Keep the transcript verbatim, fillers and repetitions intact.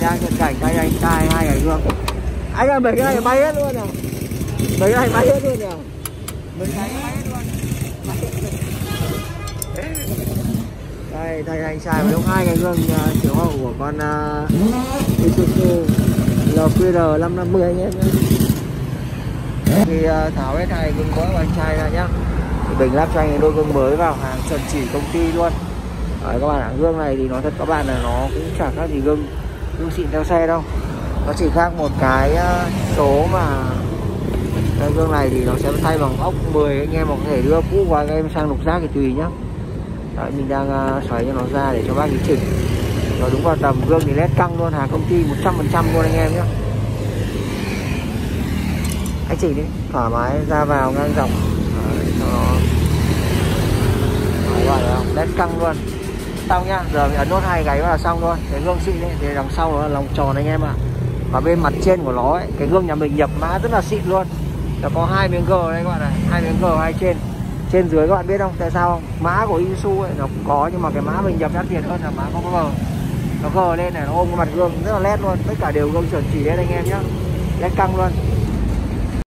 đang cận cảnh tay anh trai hai cái gương. Anh ơi, mấy cái này bay hết luôn à? Mấy cái này bay hết luôn à? Mấy cái này bay hết luôn. Đây, thầy anh xài với hai cái gương uh, chiếu hậu của con uh, Isuzu L Q R năm năm mươi anh em nhé. Thì uh, tháo hết hai gương vỡ của anh trai ra nhá. Thì Bình lắp cho anh đôi gương mới vào, hàng chuẩn chỉ công ty luôn. Đấy, các bạn ạ, gương này thì nói thật các bạn là nó cũng chẳng khác gì gương gương xịn theo xe đâu. Nó chỉ khác một cái uh, số mà cái gương này thì nó sẽ thay bằng ốc mười anh em, mà có thể đưa cũ của anh em sang lục giác thì tùy nhá. Đấy, mình đang uh, xoáy cho nó ra để cho bác ý chỉnh. Nó đúng vào tầm gương thì led căng luôn, hàng công ty một trăm phần trăm luôn anh em nhé. Anh chỉnh đi, thoải mái ra vào ngang dọc. Đấy, cho nó đấy, gọi là led căng luôn. Xong nhá, giờ mình ấn nốt hai gáy là xong thôi. Cái gương xịn ấy, thì đằng sau nó là lòng tròn anh em ạ. Và bên mặt trên của nó ấy, cái gương nhà mình nhập mã rất là xịn luôn. Nó có hai miếng G đây các bạn này, hai miếng G hai trên. Trên dưới các bạn biết không? Tại sao không? Mã của Isuzu ấy nó cũng có, nhưng mà cái mã mình nhập đắt tiền hơn là mã có G. Nó G lên này, nó ôm cái mặt gương rất là led luôn. Tất cả đều gương chuẩn chỉ lên anh em nhá. Led căng luôn.